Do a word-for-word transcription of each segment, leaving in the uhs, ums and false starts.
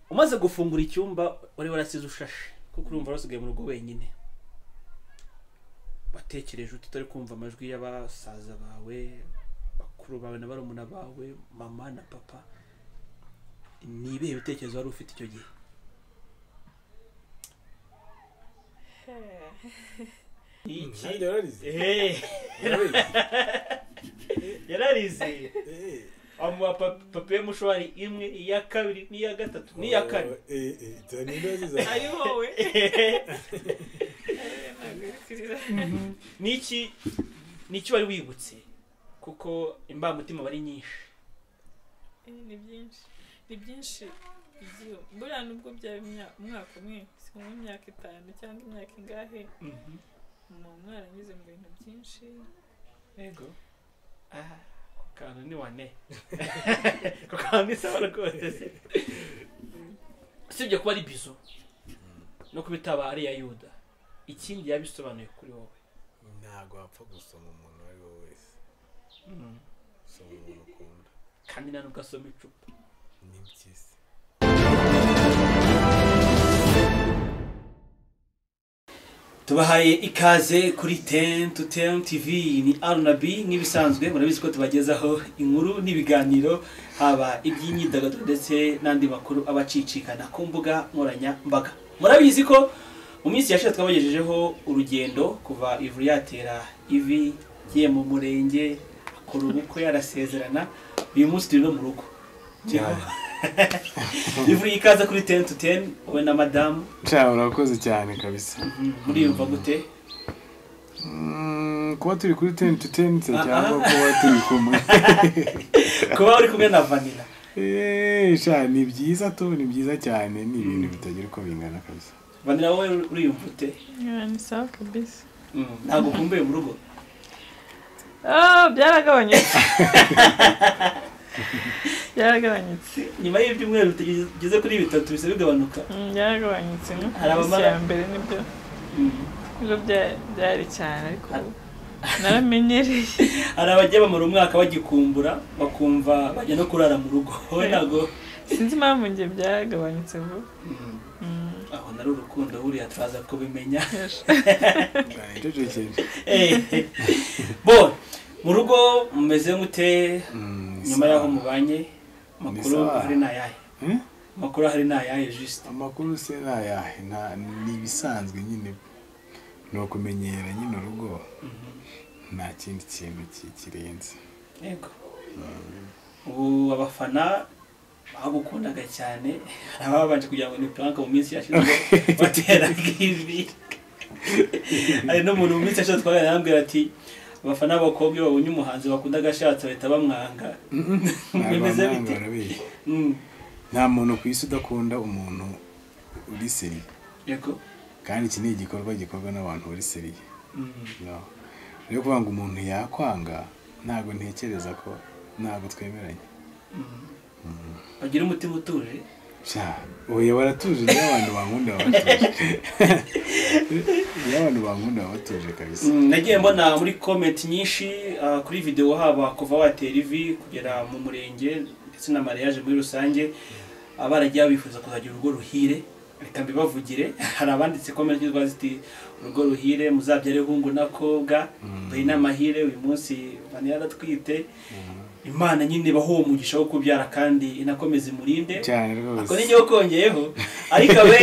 umaze gufungura icyumba wari warasize ushashe kuko urumva wasigaye mu rugo wenyine batekereje utari kumva amajwi y'abasaza bawe bakuru bawe na barumuna bawe mama na papa ni ibihe bitekerezo wari ufite icyo gihe iki yararize eh yararize amu papa mushwari imwe iya kabiri n'iya gatatu n'iya kane eh eh tani ndaziza ari wowe niki niki wari wibutse kuko imbamutima bari nyinshi ni byinshi ni byinshi byo buriya nubwo byaba umwaka umwe si mu myaka itanu cyangwa imyaka ingahe mu mwaranyuze mu bintu byinshi yego aha kana ni wane ko kandi sabara rwose sibyo kuba ari bizo no kubitaba ari ya Yuda ikindi yabisobanuye kuri wowe ntago apfa gusoma umuntu ari wowe wese soma umuntu ukunda kandi nanu gasoma icupa ni byiza tubahaye ikaze kuri ten to ten T V ni Arnabi nk'ibisanzwe murabizi ko tubagezaho inkuru n'ibiganiro haba iby'imyidagaduro ndetse n'andi makuru abacicikana ku mbuga nkoranya mbaga murabizi ko mu minsi yashize twabagejejeho urugendo kuva Ivry yatera ivi giye mu murenge akora ubukwe yarasezerana uyu munsi turi no mu rugo Ivry ikaza kuri ten to ten we na madam cha urakoze cyane kabisa muri yumva gute mm kuba turi kuri ten to ten cyangwa kuba turi kumwe kuba uri kumwe na Vanilla eh cha ni byiza to ni byiza cyane ni ibintu bitagira uko bingana kabisa Vanilla wowe uri yumva ute ni sawa kabisa ntago kumbuye mu rugo ah byaragabanyutse yaragabanyutse nyuma y'ibyumweru tugeze kuri bitatu bise bigabanuka yaragabanyutse hari abamara mbere nibyo ngo byari cyane ariko naramenyereye hari abajya bamara umwaka bagikumbura bakumva bajya no kurara mu rugo wowe ntago sinzi impamvu ngiye byaragabanyutse vuba aho nari urukundo buriya turaza kubimenya bo mu rugo mumeze mute nyuma yaho mubanye makuru hari nayahe makuru hari nayahe juste amakuru se nayahe nta nibisanzwe nyine no kumenyera nyine urugo nta kindi kintu kirenze yego ubu abafana bagukundaga cyane ababanje kugira ngo ni plank mu minsi yashize batera ivi ari no muntu mu minsi yashize twagana yambwira ati abafana bakobwa babonye umuhanzi bakunda gashatse bahita bamwanga bimeze bite nta muntu ku isi udakunda umuntu uri seri yego kandi iki ni igikorwa gikorwa n'abantu bari seri no rero kuvuga ngo umuntu yakwanga ntago ntekereza ko ntago twemeranye bagira umutima utuje cha oya baratuje n'abantu bankunda batuje y'abantu bankunda batuje kabisa nagiye mbona muri comment nyinshi kuri video haba kuva watera ivi kugera mu murenge ndetse na mariage muri rusange abaragiye bifuza kuzagira urugo ruhire reka mbibavugire hari abanditse comment zitwa ziti urugo ruhire muzabyare hungu nakobwa bayi n'amahire uyu munsi bani yaratwite Imana nyine baho umugisha wo kubyara kandi inakomeza imurinde cyane rwose ako nijye ukongeyeho ariko abe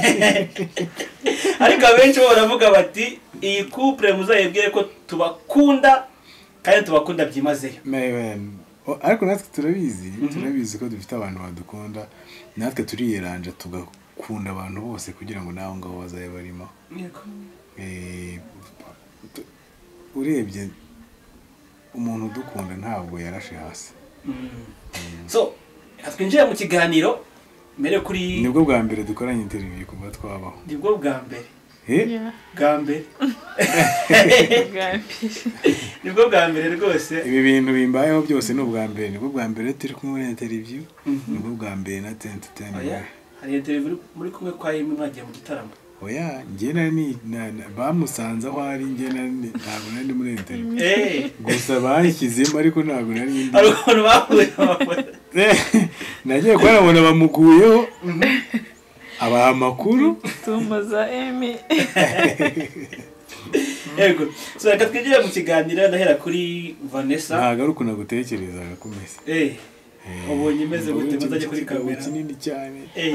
ariko abenshi baravuga bati iyi couple muzayibwire ko tubakunda kandi tubakunda byimazeyo mewen ariko natwe turabizi turabizi ko dufite abantu badukunda natwe turiyeranja tugakunda abantu bose kugira ngo naho ngaho bazaye barimo yego eh urebye umuntu udukunda ntabwo yarashe hasi so twinjiye mu kiganiro mbere kuri nibwo bwa mbere dukoranye interview kuva twabaho nibwo bwa mbere eh bwa mbere nibwo bwa mbere rwose ibi bintu bimbayeho byose no bwa mbere nibwo bwa mbere turi kumwe na interview nibwo bwa mbere na ten to ten hari interview muri kumwe kwa yimwe mwagiye mu gitaramo oya njye ni bamusanze aho ari njye ntabwo nari muri interview eh gusa bashyizemo ariko ntabwo nari ndi ariko bahuye nagiye kubona umuntu bamuguyeho abaha amakuru tumuza emi yego so reka twinjire mu kiganiro ndahera kuri Vanessa ntabwo ari ukuntu agutekerezaga ku mesi eh ubonye imeze gute muzajye kuri kamera kinini cyane eh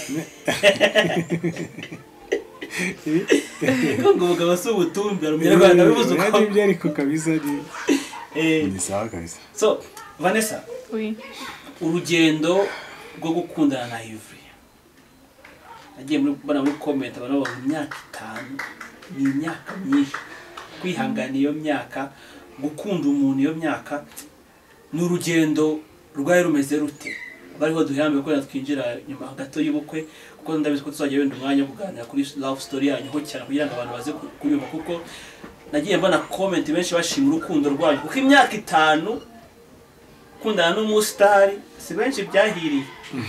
ngo mugabo se ubutumbi umunyarwanda bivuze uko ibyo ariko kabisa ni eh ni sawa kabisa. so Vanessa oui urugendo rwo gukundana na Ivry nagiye muri bana muri comment abantu baba imyaka itanu ni imyaka myinshi kwihangana iyo myaka gukunda umuntu iyo myaka ni urugendo rwaye rumeze rute bariho duhambe ko twinjira nyuma gato y'ubukwe kuko ndabizi ko tuzajya wenda umwanya kuganira kuri love story yanyu ho cyane kugira ngo abantu baze kuyumva kuko nagiye mbona comment benshi bashima urukundo rwanyu kuko imyaka itanu kundana n'umustar si benshi byahiriye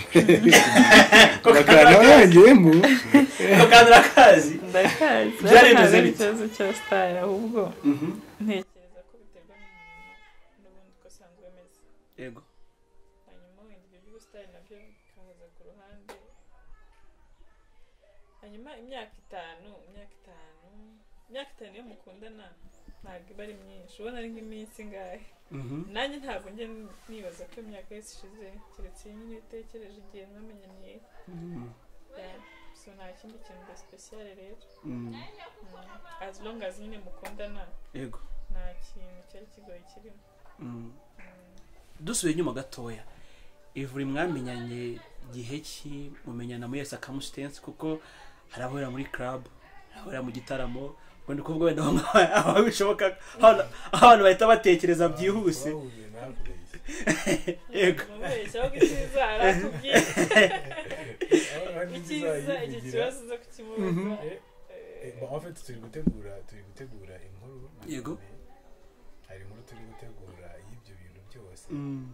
bakana yangiyemo bakandira akazi ndakazi byari bimeze bite ikibazo cya star ahubwo ntekereza ko biterwa n'umuntu n'ubundi uko asanzwe ameze yego hanyuma wenda ibyo by'ubusitani nabyo bikaza ku ruhande hanyuma imyaka itanu imyaka itanu imyaka itanu iyo mukundana ntabwo iba ari myinshi ubona ari nk'iminsi ingahe nanjye ntabwo njye nibaza ko imyaka yose ishize keretse nyine utekereje igihe mwamenyaniye so nta kindi kintu special rero as long as nyine mukundana yego nta kintu cyari kigoye kirimo dusubiye inyuma gatoya Ivry mwamenyanye gihe ki mumenyana muri circumstance kuko harabora muri club harabora mu gitaramo wenda kuvuga wenda aho bishoboka abantu bahita batekereza byihuse yego cyangwa kiza arakubwiye ikiza ikibazo zo kukimubuza en fait turi gutegura turi gutegura inkuru yego hari inkuru turi gutegura y'ibyo bintu byose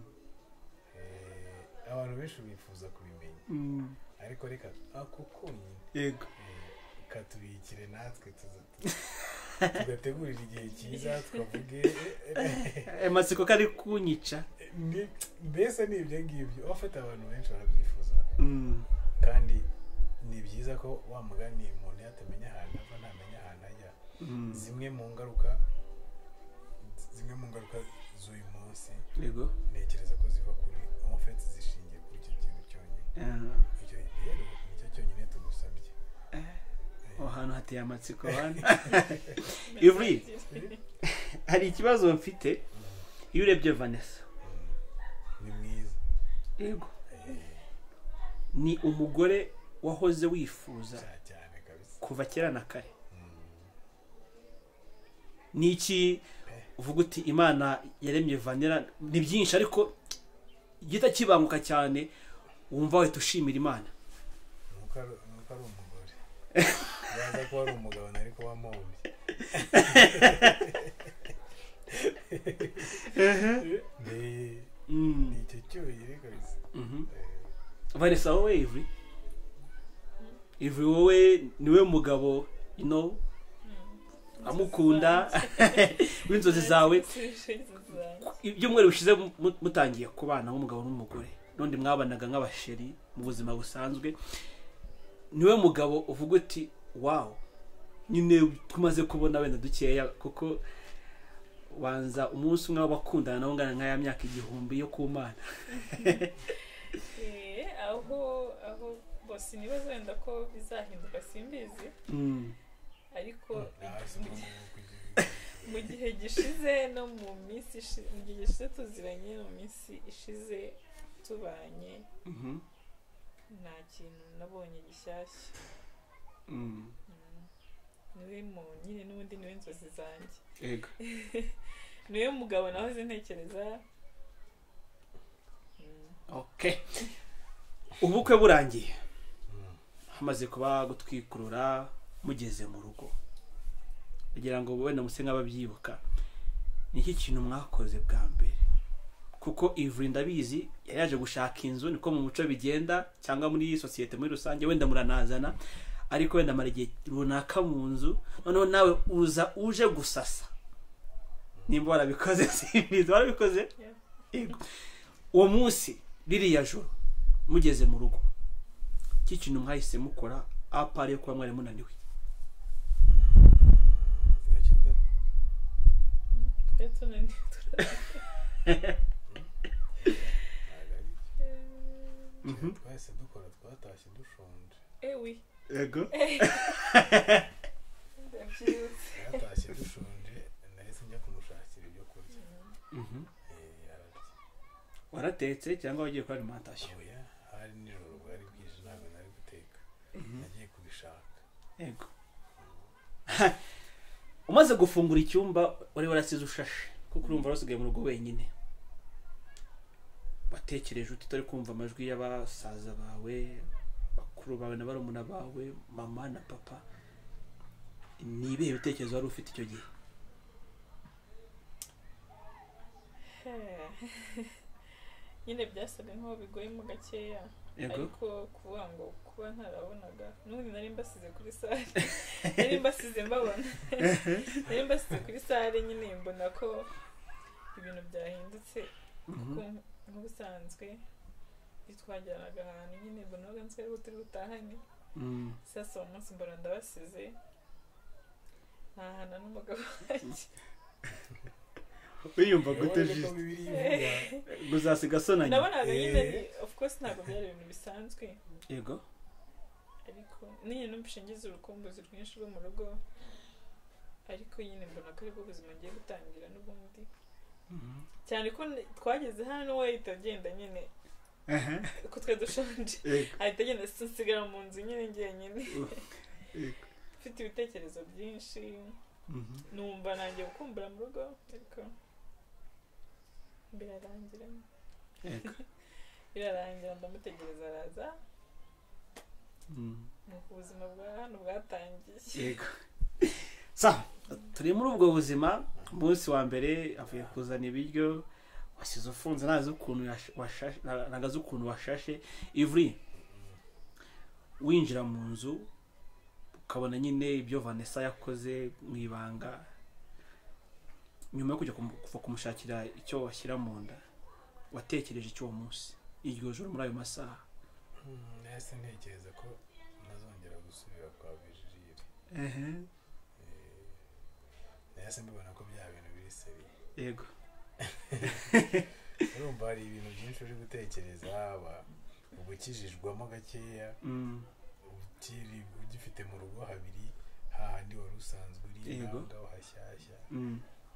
eh abantu benshi bifuza kubimenya ariko reka ako konyine yego katubikire natwe tugategurira igihe cyiza tukavuge amasiko kari kunyica mbese ni ibyo ngibyo afite abantu benshi barabyifuza kandi ni byiza ko wa mugani umuntu yatamenya ahantu ava ntamenya ahantu ajya zimwe mu ngaruka zimwe mu ngaruka z'uyu munsi yego ntekereza ko ziva kuri afite zishingiye kuri icyo kintu cyonyine icyo rero nicyo cyonyine tugusabye ahantu hateye amatsiko bana Ivry hari ikibazo mfite iyo urebye Vanessa ni mwiza yego ni umugore wahoze wifuza cyane kabisa kuva kera na kare niki uvuga uti Imana yaremye Vanessa ni byinshi ariko gita kibanguka cyane wumva we tushimira Imana nuko ari umugore yaza ko ari umugabo nari ko wamombi ni icyo cyonyine kabisa Vanessa wowe Ivry Ivry wowe niwe mugabo you know amukunda w'inzozi zawe ibyumweru bishize mutangiye kubana nk'umugabo n'umugore none mwabanaga nk'abasheri mu buzima busanzwe niwe mugabo uvuga uti wow nyine tumaze kubona wenda dukeya kuko wanza umunsi umwe w'abakundana nawo ngana nk'aya myaka igihumbi yo kumana eh aho aho bose nibazo wenda ko bizahinduka simbizi ariko mu gihe gishize no mu minsi mu gihe gishize tuziranye mu minsi ishize tubanye nta kintu nabonye gishyashya niwe mu nyine n'ubundi niwe inzozi zanjye yego niwe mugabo nahoze ntekereza okay ubukwe burangiye hamaze kuba gutwikurura mugeze mu rugo kugira ngo wenda muse nk'ababyibuka niki kintu mwakoze bwa mbere kuko Ivry ndabizi yaje gushaka inzu niko mu muco bigenda cyangwa muri societe muri rusange wenda muranazana ariko wenda marigiye runaka mu nzu noneho nawe uza uje gusasa nimba warabikoze simbizi warabikoze yego uwo munsi ririya joro mugeze mu rugo cy'ikintu mwahise mukora apari yo kuba mwari munaniwe urakibuka Eto nani. Mhm. twahise dukora twatashye dushonje Eh oui. yego Ndabyutse. twatashye dushonje nahise njya kumushakira ibyo kurya Mhm. Eh, ararya. waratetse cyangwa wagiye kuri alimentation oya hari nijoro bwari bwije ntabwo nari guteka nagiye kubishaka yego umaze gufungura icyumba wari warasize ushashe kuko urumva wasigaye mu rugo wenyine watekereje uti utari kumva amajwi y'abasaza bawe bakuru bawe na barumuna bawe mama na papa ni ibihe bitekerezo wari ufite icyo gihe Nyine byasaga nkaho bigoyemo gakeya yego ariko kuvuga ngo kuba ntarabonaga n'ubundi nari mbasize kuri sale nari mbasize mbabona nari mbasize kuri sale nyine mbona ko ibintu byahindutse kuko nk'ubusanzwe iyo twajyanaga ahantu nyine mbonaga nzi ko turi butahane Mm. sasa uwo munsi mbona ndabasize ntahana n'umugabo wanjye wiyumva gute Urabona ko juste bibiri ivuga guzasiga sonanye nabonaga nyine Eh. ni- of course ntabwo byari ibintu bisanzwe yego ariko nyine numvise ngize urukumbuzi rwinshi rwo mu rugo ariko nyine mbona ko aribwo buzima ngiye gutangira n'ubundi Mhm. cyane ko n- twageze hano we ahita agenda nyine Aha. ko twe dushonje Yego. ahita agenda nsigara mu nzu nyine njyenyine Yego. mfite ibitekerezo byinshi Mhm. numva nanjye gukumbura mu rugo ariko birarangira Yego. birarangira ndamutegereza araza Mm. nuko ubuzima bwa hano bwatangiye Yego. Sa turi muri ubwo buzima umunsi wa mbere avuye kuzana ibiryo wasize ufunze nazi ukuntu yash- washashe nagaze ukuntu washashe Ivry winjira mu nzu ukabona nyine ibyo Vanessa yakoze mu ibanga nyuma yo kujya kumu- kuva kumushakira icyo washyira mu nda watekereje icyo uwo munsi iryo joro muri ayo masaha Hmm, nahise ntekereza ko ntazongera gusubira kwa Virgile ehe nahise mbibona ko bya bintu biri seri yego urumva hari ibintu byinshi uri gutekereza haba ubukijijwamo gakeya Mm. ukiri ugifite mu rugo habiri hahandi wari usanzwe uri Yego. naho ngaho hashyashya Mm.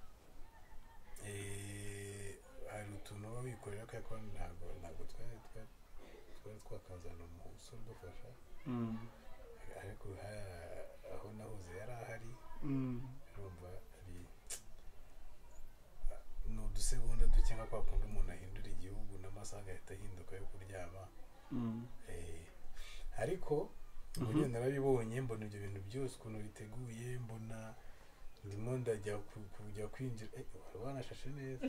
Eh, hari utuntu uba wikorera ko ntabwo ntabwo twari twari twari twakazana umusore udufasha Mm. ariko ha- aho nahoze yari ahari Mm. urumva ari ni udusegonda duke nka kwa kundi umuntu ahindura igihugu n'amasaha agahita ahinduka yo kuryama Mm. Eh, ariko ubu Mhm. nyine narabibonye mbona ibyo bintu byose ukuntu biteguye mbona ndimo ndajya ku- kujya kwinjira eh, wari wanashashe neza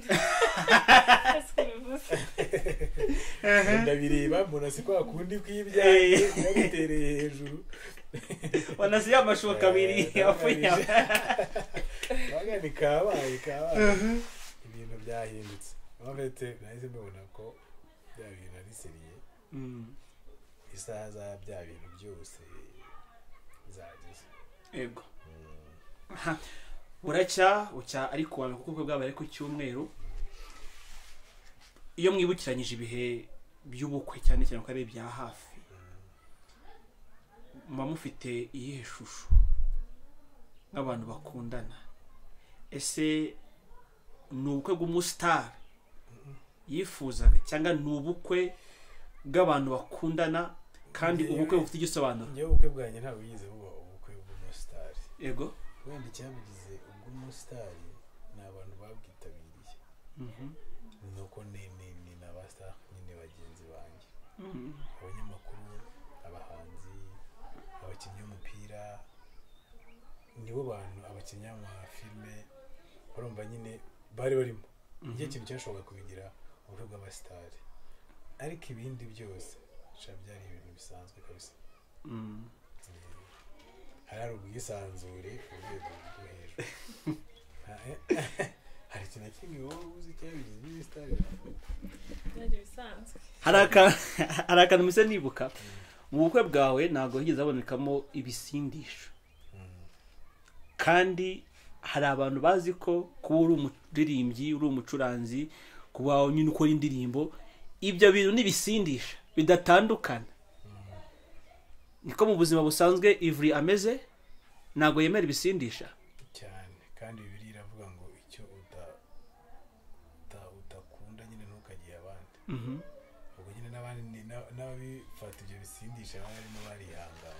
ndabireba mbona si kwa kundi kw'ibyaye nabitereye hejuru wanasi y'amashuka abiri yapfuye waga ni kabaye kabaye ibintu byahindutse abafite nahise mbibona ko bya bintu ari seriye Mm. isaha za bya bintu byose zageze Yego. Aha. Buracya ucya ariko wawe kuko bwabaye ku cyumweru iyo mwibukiranyije ibihe by'ubukwe cyane cyane ko ari ibya hafi muba mufite iyihe shusho nk'abantu bakundana ese ni ubukwe bw'umusitari yifuzaga cyangwa ni ubukwe bw'abantu bakundana kandi ubukwe bufite igisobanuro njyewe ubukwe bwanjye ntabwo yigeze buba ubukwe bw'umusitari yego wenda icyabugize ubw'umusitari ni abantu babwitabiriye Mhm. nuko ni ni ni n'abasita nyine bagenzi banjye Mhm. abanyamakuru abahanzi abakinnyi b'umupira nibo bantu abakinnyi b'amafilme urumva nyine bari barimo igihe kintu cyashoboka kubigira ubukwe bw'abasitari ariko ibindi byose sha byari ibintu bisanzwe kabisa Mm. hari hari ubwisanzure ku rwego rwo hejuru Ha- hari iki na kimwe wowe uzi cyabigize n'ibisitari byari bisanzwe hari aka- hari akantu mise nibuka mu bukwe bwawe ntabwo higeze habonekamo ibisindisha kandi hari abantu bazi ko kuba uri umuririmbyi uri umucuranzi kuba nyine ukora indirimbo ibyo bintu n'ibisindisha bidatandukana niko mu buzima busanzwe Ivry ameze ntabwo yemera ibisindisha cyane kandi bibiri iravuga ngo icyo uta uta- utakunda nyine ntukagiye abandi Mhm. ubwo nyine n'abandi ni- na- n'ababifata ibyo bisindisha baba barimo barihanganye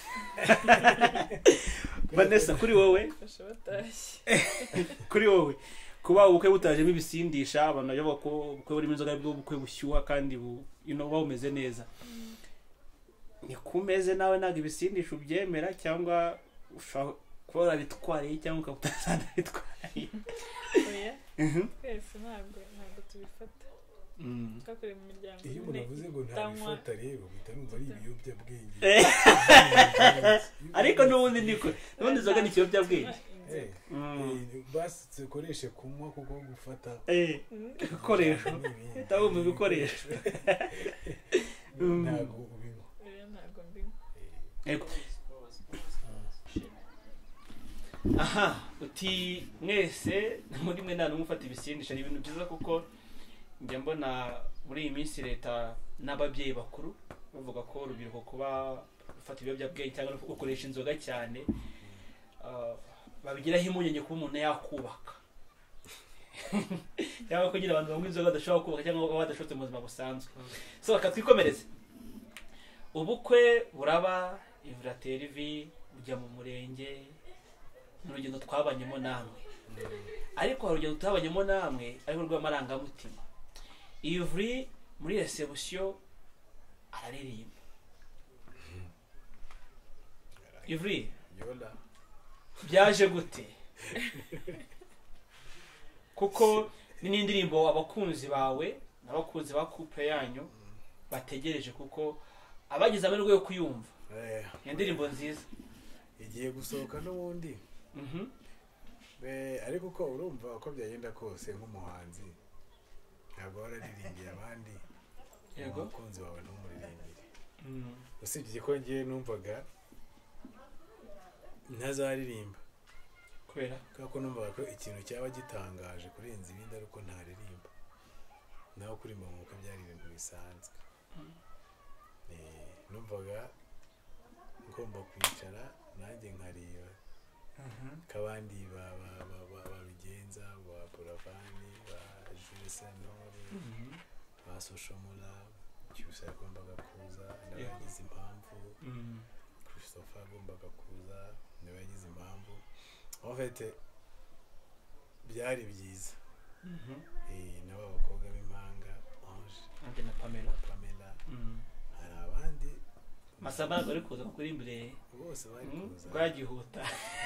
Vanessa kuri wowe fasha batashye kuri wowe kuba ubukwe butajemo ibisindisha abantu bavuga ko ubukwe burimo inzoga aribwo bukwe bushyuha kandi bu you know, buba bumeze neza ni kumeze nawe ntabwo ibisindisha ubyemera cyangwa ushobora kuba warabitwariye cyangwa ukaba utazanabitwariye oya twese ntabwo ntabwo tubifata Mm. twakoreye mu miryango iyo umuntu nyine avuze ngo itanywa. ntabifata rero uhita numva ari ibiyobyabwenge ariko n'ubundi niko n'ubundi inzoga ni ikiyobyabwenge Eh, Mm. eh, basi dukoreshe kunywa kuko gufata Eh, ibikoresho ni ibindi. utabumva ibikoresho ntabwo ubinywa oya ntabwo mbinywa Yego. aha uti mwese muri mwe nta n'umwe ufata ibisindisha ni ibintu byiza kuko njya mbona muri iyi minsi leta n'ababyeyi bakuru bavuga ko urubyiruko kuba rufata ibiyobyabwenge cyangwa gukoresha inzoga cyane ah, babigiraho impungenge kuba umuntu yakubaka cyangwa kugira abantu banywa inzoga badashobora kubaka cyangwa baba badashobotse mu buzima busanzwe so reka twikomereze ubukwe buraba Ivry atera ivi ujya mu murenge ni urugendo twabanyemo namwe ariko hari urugendo tutabanyemo namwe ariko rw'amarangamutima Ivry muri reception araririmba Ivry yola byaje gute kuko ni n'indirimbo abakunzi bawe n'abakunzi ba couple yanyu bategereje kuko abagize amahirwe yo kuyumva Eh, ni indirimbo nziza igiye gusohoka n'ubundi Mhm. Eh, ariko uko urumva uko byagenda kose nk'umuhanzi ntabwo wararirimbiye abandi Yego. umukunzi wawe ntumuririmbire Mm. usibye ko ngiye numvaga ntazaririmba kubera kubera ko numvaga ko ikintu cyaba gitangaje kurenza ibindi ari uko ntaririmba naho kuririmba mu bukwe byari ibintu bisanzwe Eh, numvaga ngomba kwicara nanjye nkareba ko abandi ba- ba- ba- ba- babigenza ba Buravani ba Jules Sentore ba Soshomora cyose yagombaga kuza nawe Yego. yagize impamvu Mm. Christopher agombaga kuza nawe yagize impamvu en fait byari byiza Mhm. eh nabo abakobwa b'impanga Ange Ange na Pamela Pamela Mm. hari abandi Masaba ntabwo ari kuza kuri imbere bose bari Mm. kuza rwagihuta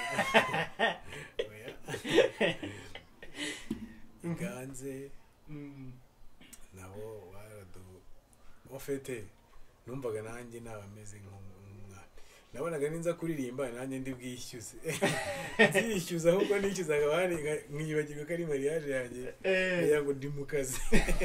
oya Ganze Mm. nabo baradu en fait numvaga nanjye naba ameze nk'umwana nabonaga ninza kuririmba nanjye ndi bwishyuze nzishyuza ahubwo nishyuzaga abandi nka- nkibagirwa ko ari mariage yanjye kugira ngo ndi mu kazi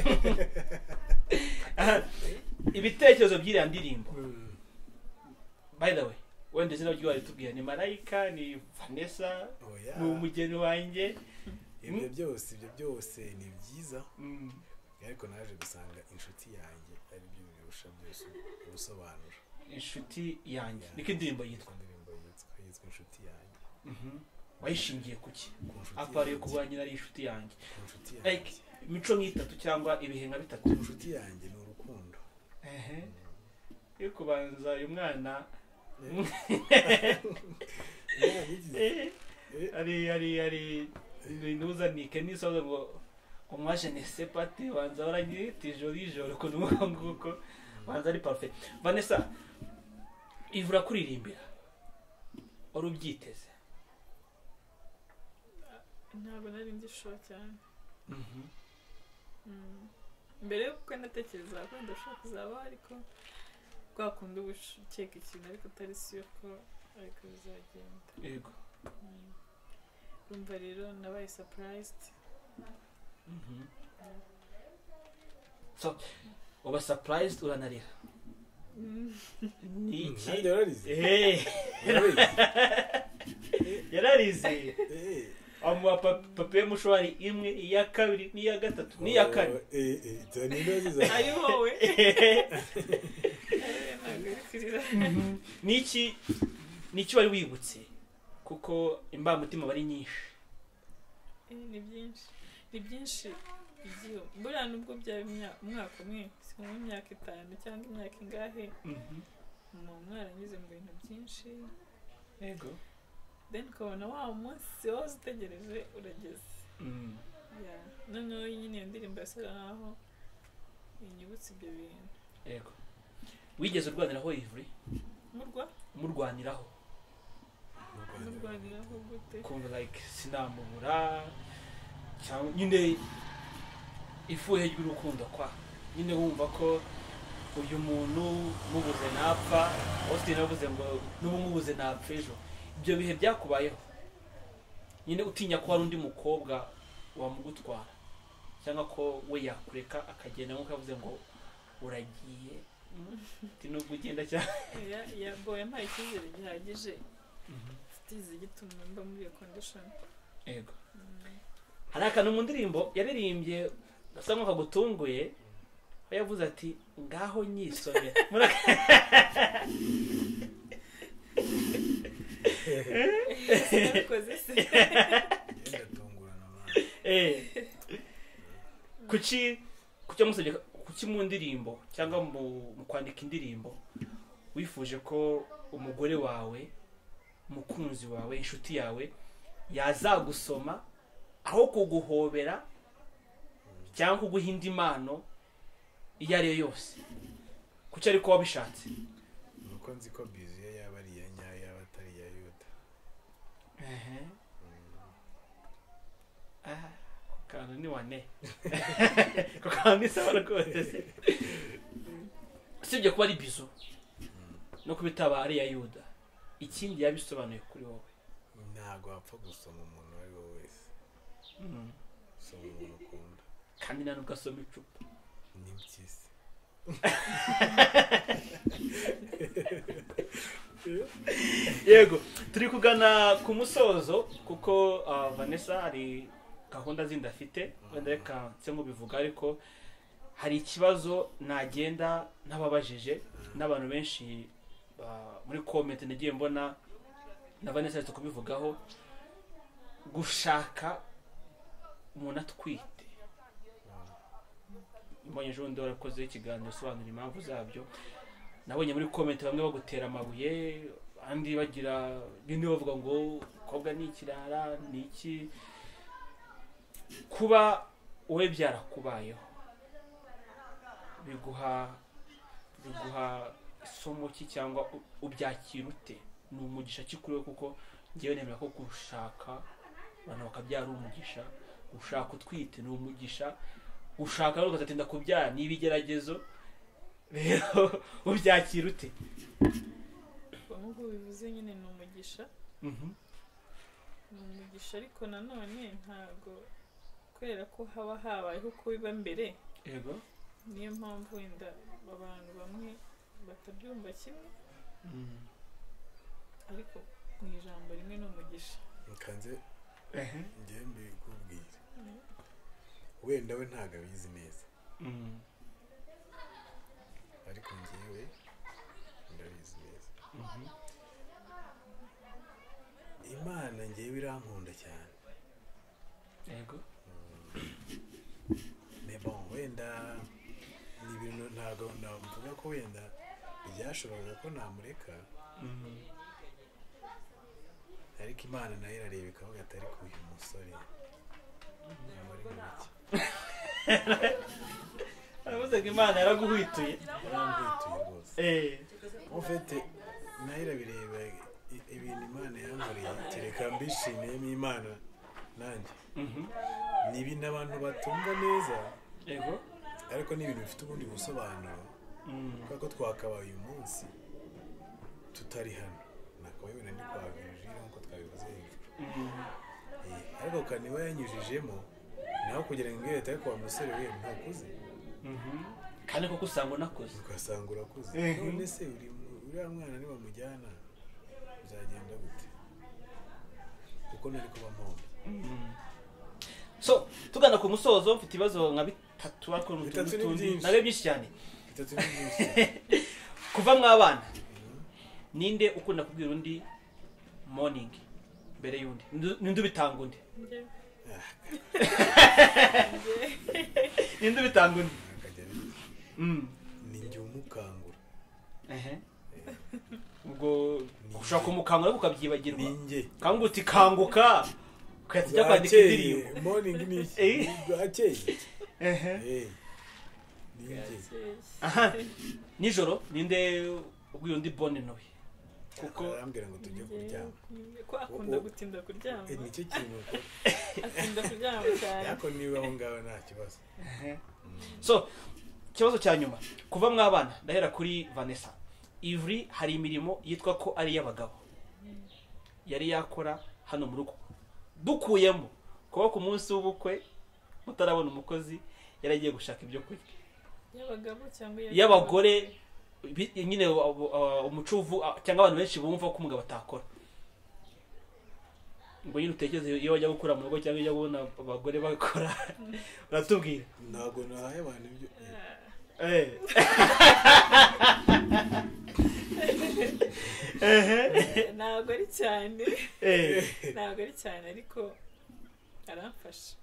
Aha, ibitekerezo by'iriya ndirimbo by the way wenda izina ry'uwari tubwira ni Marayika ni Vanessa oya ni umugeni wanjye ibyo byose ibyo byose ni byiza Mm. ariko naje gusanga inshuti yanjye ari byo birusha byose ubusobanuro inshuti yanjye niko indirimbo yitwa indirimbo yitwa yitwa inshuti yanjye Mhm. wayishingiye kuki ku nshuti apariye yanjye. kuba nyina ari inshuti yanjye ku nshuti like yanjye imico nk'itatu cyangwa ibihe nka bitatu ku nshuti yanjye ni urukundo ehe yo kubanza uyu mwana Umwana yagize- eh, eh, ari ari ari ntuzanike n'isoza ngo ngo mwaje ne sepate banza baranyita ijoro ijoro ukuntu nguko nguko banza ari parfait Vanessa Ivry kuririmbira wari ubyiteze ntabwo nari ndishoboye cyane Mm. mbere y'uko natekereza ko ndashobora kuzabaho ariko kwa kundi uba ukeka ikintu ariko utari siyo ko ariko bizagenda yego Mm. urumva rero nabaye surprised Mhm. So uba surprised uranarira ni iki Nanjye wararize. eh Wararize. yararize Eh. amuha papiye mushwari imwe iya kabiri n'iya gatatu n'iya kane Eh eh cyane ndoziza. ari wowe ntabwo uri kurira niki niki wari wibutse kuko imbamutima bari nyinshi Eh, ni byinshi ni byinshi igihe buriya nubwo byaba imya- umwaka umwe si mu myaka itanu cyangwa imyaka ingahe mu mwaranyuze mu bintu byinshi yego then ukabona wa munsi wose utegereje urageze Mm. Yeah. noneho nyine iyo ndirimbo yasaga nkaho inyibutsa ibyo bintu yego wigeze urwaniraho Ivry murwa umurwaniraho murwaniraho gute kumva like sinamubura cyangwa nyine ifuhe ry'urukundo kwa nyine wumva ko uyu muntu mubuze napfa Austin yavuze ngo n'ubu mubuze napfa ejo ibyo bihe byakubayeho nyine utinya ko hari undi mukobwa wamugutwara cyangwa ko we yakureka akagenda nk'uko yavuze ngo uragiye ati nubwo ugenda cyane ya ya boy yampaye icyizere gihagije mfitize gituma mba muri iyo condition yego hari akantu mu ndirimbo yaririmbye gasa nk'akagutunguye aho yavuze ati ngaho nyisomera sinakoze se Ndatungurana mwana. eh kuki kuki musabye kuki mu ndirimbo cyangwa mu mu kwandika indirimbo wifuje ko umugore wawe umukunzi wawe inshuti yawe yazagusoma aho kuguhobera cyangwa kuguha indi impano iyo ari yo yose kuki ariko wabishatse Nuko nzi ko biziye yaba ari iya nyayo yaba atari iya Yuda. ehe ah kantu ni wane ko kantu isaba rwose usibye kuba ari bizo no kubitaba ari ya Yuda ikindi yabisobanuye kuri wowe Ntago wapfa gusoma umuntu uwo ari we wese. Mm. Soma umuntu ukunda. kandi nta nubwo asoma icupa Ni mpyisi. yego turi kugana ku musozo kuko uh, Vanessa hari gahunda zindi afite wenda reka nse nk'ubivuga ariko hari ikibazo nagenda ntababajije n'abantu benshi uh, muri comment nagiye mbona na Vanessa aretse kubivugaho gushaka umuntu atwite mbonye ejo bundi warakoze ikiganiro usobanura impamvu zabyo nabonye muri comment bamwe bagutera amabuye andi bagira bindi bavuga ngo kobwa ni ikirara ni iki kuba wowe byarakubayeho biguha biguha isomo ki cyangwa u- ubyakira ute ni umugisha ki kuri wowe kuko ngewe nemera ko gushaka abantu bakabyara umugisha ushaka utwite ni umugisha ushaka rero ugatinda kubyara ni ibigeragezo rero ubyakira ute nk'uko bivuze nyine ni umugisha mhm ni umugisha ariko nanone ntago kubera ko haba habayeho uko biba mbere yego niyo mpamvu wenda abantu bamwe batabyumva kimwe mhm ariko mu ijambo rimwe ni umugisha Nkanze ehe njye mbikubwira. Wenda we ntago abizi neza. mhm Ariko njyewe ndabizi neza. mhm Imana njyewe irankunda cyane. yego Mais bon, wenda ni ibintu ntago navuga ko wenda byashoboraga ko namureka, mhm ariko Imana nayo irareba ikavuga ati ariko uyu musore yaba ari muke. aravuze ngo Imana yaraguhwituye Yarambwituye rwose. eh En fait, nayo irabireba i- ibintu Imana yankoreye kereka mbishimiyemo Imana nanjye. mhm Ni ibintu abantu batumva neza, yego ariko ni ibintu bifite ubundi busobanuro. mhm Kubera ko twakabaye uyu munsi tutari hano. Nakabaye wenda ndi kwa Virgile nk'uko twabivuze hejuru. mhm Eh, ariko ukaniba yanyujijemo naho kugira ngo leta yo kuba musore we ntakuze kandi koko usanga unakuze ugasanga urakuze none se uri uriya mwana nibamujyana bizagenda gute kuko nari kuba mpombe. So tugana ku musozo mfite ibibazo nka bitatu ariko n'utundi nabe byinshi cyane bitatu ni byinshi kuva mwabana ninde ukunda kubwira undi morning mbere y'undi ninde ubitanga undi ninde ubitanga undi ni njye umukangura ehe ubwo ushaka kumukangura ukabyibagirwa ni njye kangu uti kanguka ukajya kwandika indirimbo morning ni iki bwakeye ehe eh ni njye aha nijoro ninde ubwiye undi bonne nuit kuko arambwira ngo tujye kuryama ko akunda gutinda kuryama eh nicyo kintu akunda kuryama cyane yako niba aho ngaho nta kibazo. So ikibazo cya nyuma kuva mwabana ndahera kuri Vanessa. Ivry hari imirimo yitwa ko ari y'abagabo yari yakora hano mu rugo dukuyemo kuba ku munsi w'ubukwe mutarabona umukozi yaragiye gushaka ibyo kurya y'abagabo cyangwa y'abagore nyine umucuvu cyangwa abantu benshi bumva ko umugabo atakora ngo nyine utekereze iyo wajya gukura mu rugo cyangwa iyo ubona abagore bakora uratubwira ntago nahaye abantu ibyo eh ntabwo ari cyane ntabwo ari cyane ariko aramfasha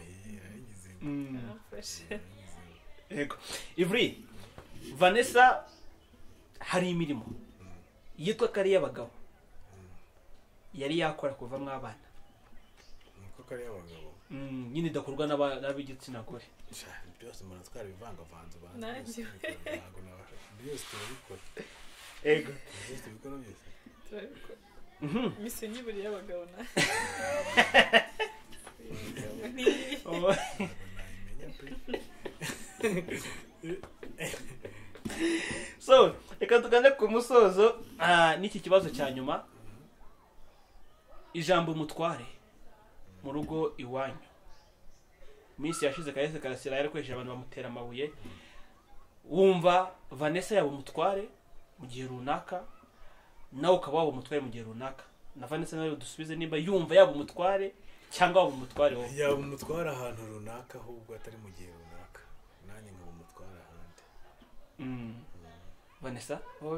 aramfasha yego. Ivry, Vanessa hari imirimo yitwa ko ari y'abagabo yari yakora kuva mwabana nuko kari y'abagabo nyine idakorwa n'ab'igitsina gore byose umuntu atwara ibivangavanze nanjye ntabwo nabasha byose turabikora yego byose tubikora byose turabikora mise nyiburi y'abagabo na so reka tugane ku musozo n'iki kibazo cya nyuma ijambo umutware mu rugo iwanyu minsi yashize kahise karasira yarakoresheje abantu bamutera amabuye wumva Vanessa yaba umutware mu gihe runaka nawe ukaba waba umutware mu gihe runaka na Vanessa nawe dusubize nimba yumva yaba umutware cyangwa waba umutware wowe yaba umutware ahantu runaka ahubwo atari mu gihe runaka nanjye nkaba umutware ahandi. Vanessa wowe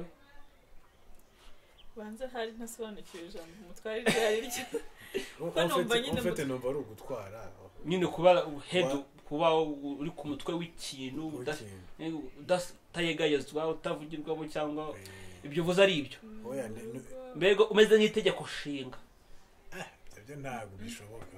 banza hari ntasobanukiwe ijambo umutware ryari ryo kuko numva nyine mfite numva ari ugutwara nyine kuba head kuba uri ku mutwe w'ikintu udatayegayezwa utavugirwamo cyangwa ibyo uvuze ari ibyo mbego umeze nk'itegeko nshinga ibyo ntabwo bishoboka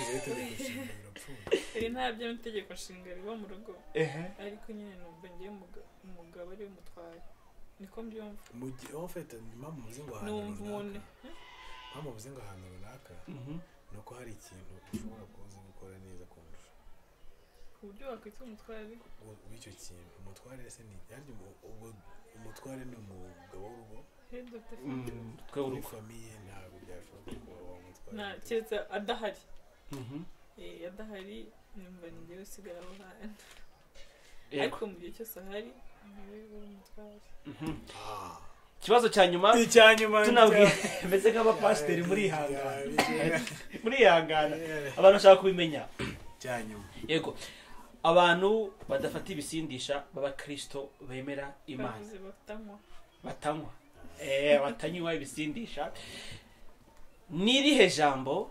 iri ntabyo n'itegeko nshinga riba mu rugo ariko nyine numva ngiye umugabo ari umutware niko mbyumva mu gihe ufite impamvu muzi ngo ahantu runaka impamvu muzi ngo ahantu runaka nuko hari ikintu ushobora kuza gukora neza kundusha ku buryo wakwita umutware w'icyo kintu umutware se ni yaryo umutware ni umugabo w'urugo muri famiye ntabwo byashoboka kuba wamutwara nta keretse adahari eh adahari nimba ngiye usigara aho hantu ariko mu gihe cyose ahari niwe umutware. Ikibazo cya nyuma tunabwiye meze nk'abapasiteri muri ihangana muri ihangana abantu bashaka kubimenya cya nyuma yego abantu badafata ibisindisha b'abakristo bemera Imana batanywa eh batanywa ibisindisha nirihe jambo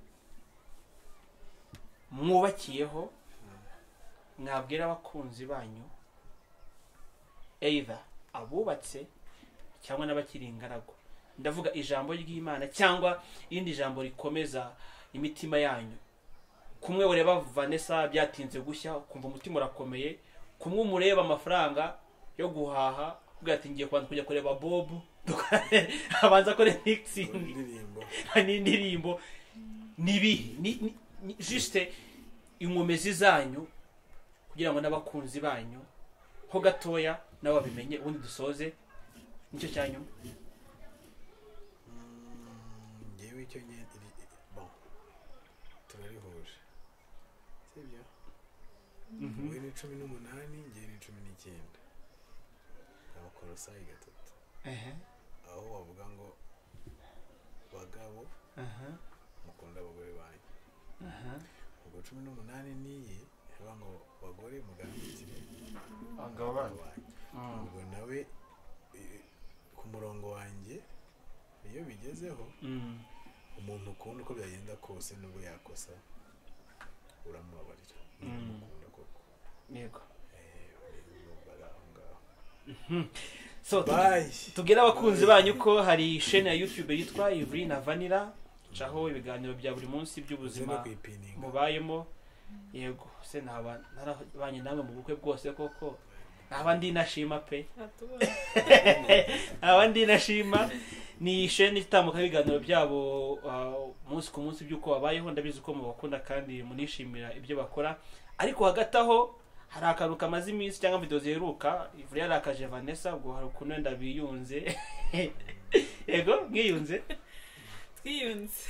mwubakiyeho mwabwira abakunzi banyu either abubatse cyangwa n'abakiri ingaragu ndavuga ijambo ry'Imana cyangwa irindi jambo rikomeza imitima yanyu kumwe ureba Vanessa byatinze gushya kumva umutima urakomeye kumwe umureba amafaranga yo guhaha ugati ngiye kwanza kujya kureba Bob abanza kore mixing n'indirimbo nibi ni juste inkomezi zanyu kugira ngo n'abakunzi banyu ho gatoya nawe babimenye ubundi dusoze nicyo cyanyuma ngewe icyo ngiye bon turarihuje sibyo Mhm. wowe ni cumi n'umunani njye ni cumi n'icyenda abakorosayi gatatu ehe aho bavuga ngo bagabo aha mukunda abagore banyu aha ubwo cumi n'umunani niyi bavuga ngo bagore mugandukire abagabo banyu banyu ubwo nawe eh, ku murongo wanjye iyo bigezeho mm umuntu ukunda uko byagenda kose nubwo yakosa uramubabarira umukunda koko yego bari aho ngaho so Bye. tubwire abakunzi banyu ko hari chaîne ya YouTube yitwa Ivry na Vanilla caho ibiganiro bya buri munsi uze no by'ubuzima kwipininga mubayemo yego se naba narabanye namwe mu bukwe bwose koko naba ndi nashima pe atubona naba ndi nashima ni chaîne itambuka ibiganiro byabo uh, umunsi ku munsi by'uko babayeho ndabizi ko mubakunda kandi munishimira ibyo bakora ariko hagati aho hari akantu kamaze iminsi cyangwa video ziheruka Ivry yarakaje Vanessa ubwo hari ukuntu wenda biyunze yego mwiyunze twiyunze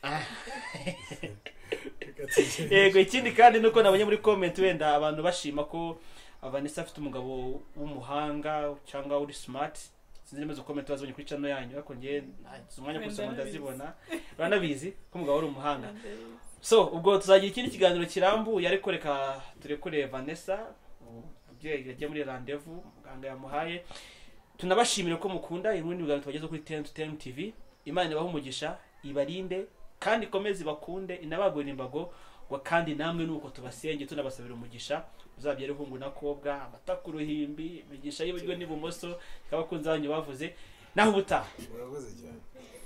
yego ikindi kandi nuko nabonye muri comment wenda abantu bashima ko Vanessa afite umugabo w'umuhanga cyangwa uri smart sinzi neza comment bazonye kuri channel yanyu ariko ngiye umwanya gusoma ndazibona uranabizi ko umugabo uri umuhanga so ubwo tuzagira ikindi kiganiro kirambuye ariko reka turekure Vanessa umubyeyi yagiye muri rendezvous muganga yamuhaye tunabashimire ko mukunda irundi biganiro tubageze kuri ten to ten T V Imana ibahe umugisha ibarinde kandi komeze bakunde inabagwe imbago wa kandi namwe nuko tubasenge tunabasabira umugisha uzabyere hungu nakobwa amatakuruhimbi imigisha y'ibiryo n'ibumoso kabakunza banyu bavuze naho ubutaha urakoze cyane